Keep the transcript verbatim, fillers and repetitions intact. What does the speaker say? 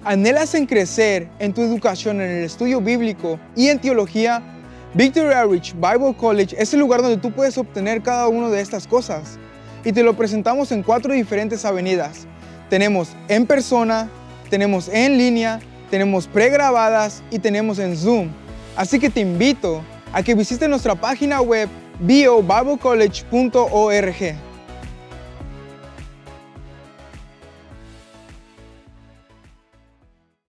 ¿Anhelas en crecer en tu educación en el estudio bíblico y en teología? Victory Outreach Bible College es el lugar donde tú puedes obtener cada una de estas cosas. Y te lo presentamos en cuatro diferentes avenidas. Tenemos en persona, tenemos en línea, tenemos pregrabadas y tenemos en Zoom. Así que te invito a que visites nuestra página web b o bible college punto org.